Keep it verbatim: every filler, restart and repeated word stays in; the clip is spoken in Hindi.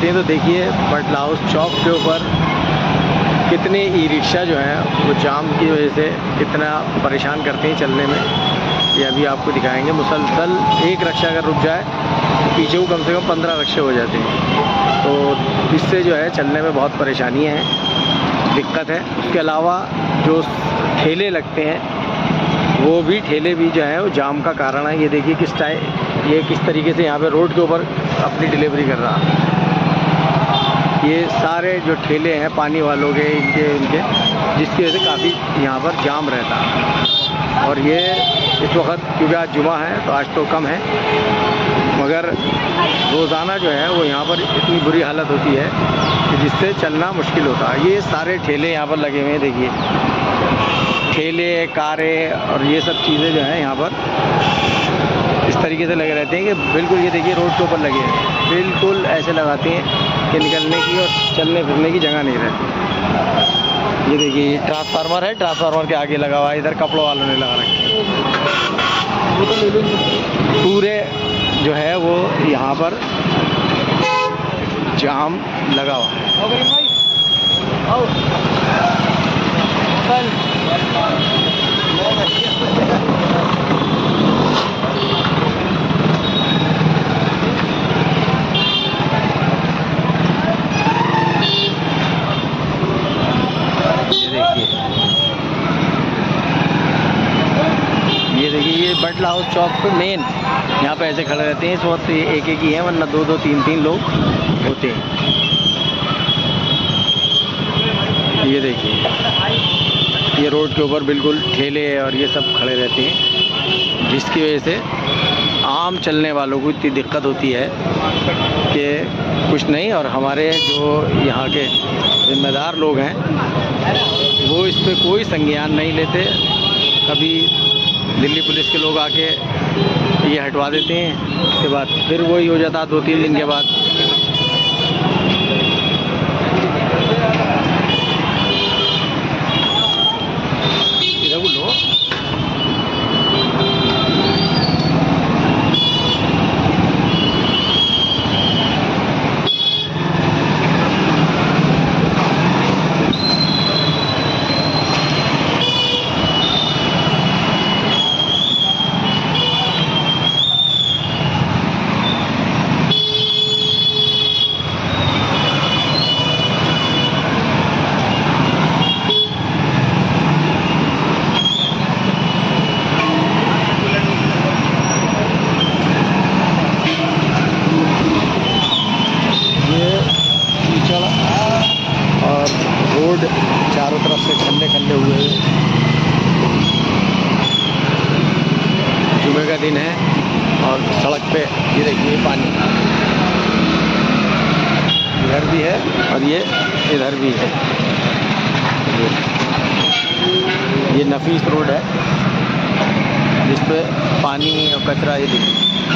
हैं तो देखिए बटला हाउस चौक के ऊपर कितने ई रिक्शा जो हैं वो जाम की वजह से कितना परेशान करते हैं चलने में, ये अभी आपको दिखाएंगे। मुसलसल एक रिक्शा अगर रुक जाए तो पीछे को कम से कम पंद्रह रिक्शे हो जाते हैं, तो इससे जो है चलने में बहुत परेशानी है, दिक्कत है। उसके अलावा जो ठेले लगते हैं वो भी ठेले भी जो है वो जाम का कारण है। ये देखिए किस टाइम ये किस तरीके से यहाँ पे रोड के ऊपर अपनी डिलीवरी कर रहा है। ये सारे जो ठेले हैं पानी वालों के इनके इनके जिसकी वजह से काफ़ी यहाँ पर जाम रहता है। और ये इस वक्त क्योंकि आज जुमा है तो आज तो कम है, मगर रोज़ाना जो है वो यहाँ पर इतनी बुरी हालत होती है कि जिससे चलना मुश्किल होता है। ये सारे ठेले यहाँ पर लगे हुए हैं, देखिए ठेले कारें और ये सब चीज़ें जो हैं यहाँ पर इस तरीके से लगे रहते हैं कि बिल्कुल ये देखिए रोड के ऊपर लगे हैं, बिल्कुल ऐसे लगाते हैं कि निकलने की और चलने फिरने की जगह नहीं रहती। ये देखिए ये ट्रांसफार्मर है, ट्रांसफार्मर के आगे लगा हुआ है, इधर कपड़ों वालों ने लगा रखे पूरे जो है वो यहाँ पर जाम लगा हुआ है। ये देखिए ये बटला हाउस चौक पे मेन यहाँ पे ऐसे खड़े रहते हैं। इस वक्त एक एक ही है, वरना दो दो तीन तीन लोग होते हैं। ये देखिए ये रोड के ऊपर बिल्कुल ठेले और ये सब खड़े रहते हैं, जिसकी वजह से आम चलने वालों को इतनी दिक्कत होती है कि कुछ नहीं। और हमारे जो यहाँ के जिम्मेदार लोग हैं वो इस पर कोई संज्ञान नहीं लेते। कभी दिल्ली पुलिस के लोग आके ये हटवा देते हैं, उसके बाद फिर वही हो जाता दो तीन दिन के बाद। चारों तरफ से खंडे खंडे हुए हैं। जुमे का दिन है और सड़क पे ये देखिए पानी इधर भी है और ये इधर भी है। ये नफीस रोड है जिस पे पानी और कचरा ये देखिए।